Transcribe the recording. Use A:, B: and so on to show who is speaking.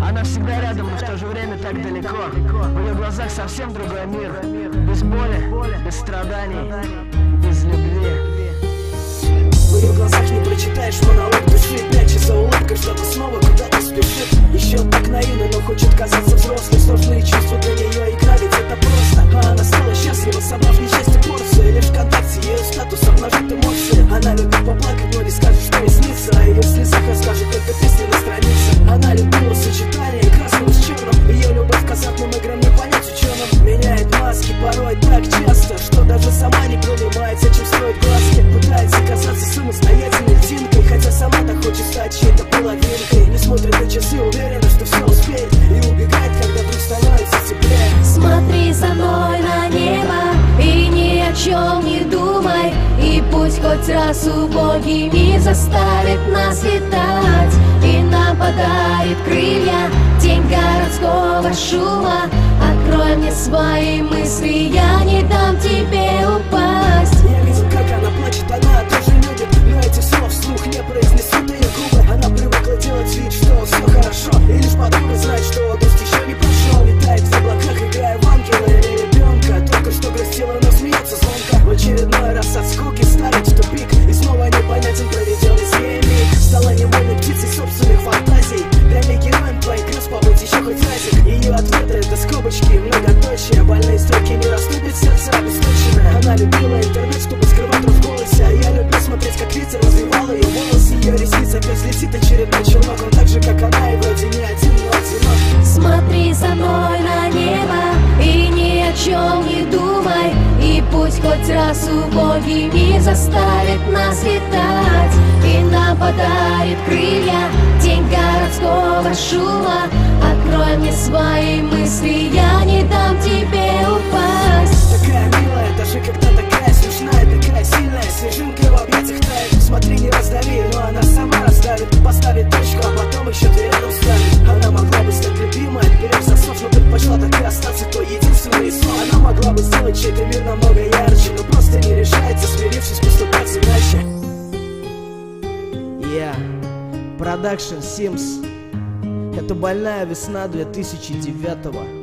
A: Она всегда рядом, но в то же время так далеко. В ее глазах совсем другой мир. Без боли, без страданий, без любви.
B: В ее глазах не прочитаешь монолог души, пряча за улыбкой, чтобы снова куда-то спешит. Еще так наивно, но хочет казаться взрослой. Сложные чувства для нее игра, ведь это просто. А она стала счастлива, собрав несчастье порцию. Лишь ВКонтакте ее статус обнажит эмоции. Она любит поплакать, но не скажет, что ей снится. О ее слезах расскажет только песни на странице. Она любила сочетание красного с черным. Ее любовь к азартным играм не понять ученым. Меняет маски порой так часто, что даже сама не понимает, зачем строит глазки. Пытается казаться самостоятельной птинкой, хотя сама-то хочет стать чьей-то половинкой. Не смотрит на часы, уверена, что все успеет, и убегает, когда вдруг становится теплее.
C: Смотри со мной на небо и ни о чем не думай, и пусть хоть раз убогий мир заставит нас летать, и нам подарит крылья тень городского шума. Открой мне свои мысли, я не дам тебе упасть.
B: Я видел, как она плачет, она тоже любит, но этих слов вслух не произнесут ее губы. Она привыкла делать вид, что все хорошо, и лишь подруга знает, что дождь еще не прошел. Летает в облаках, играя в ангела или ребенка. Только что грустила, но смеется звонко. В очередной раз от скуки ставит в тупик, и снова непонятен проведенный с ней миг. Стала невольной птицей собственных фантазий. Реальный героем твоих грез побыть еще хоть разик. Ее ответы — это скобочки, многоточие. Больные строки не раступят, сердце обесточенное. Она любила интернет, чтобы скрывать рот в голосе, а я люблю смотреть, как ветер развивал ее волосы. Ее ресница опять летит очередной челнок. Он так же, как она, и вроде не один, но одинок.
C: Смотри со мной на небо и ни о чем не думай, и пусть хоть раз убогий мир заставит нас летать, и нам подарит крылья тень городского шума. Открой мне свои мысли, я не дам тебе упасть.
B: Такая милая, даже когда такая смешная, такая сильная, снежинка в объятиях тает. Смотри, не раздави, но она сама раздавит. Поставит точку, а потом еще дверь рядом ставит. Она могла бы стать любимой, берег засов, но предпочла так и остаться той единственной из снов. Она могла бы сделать чей-то мир намного ярче, но просто не решается, смирившись поступать иначе.
A: Production Sims. Это больная весна 2009-го.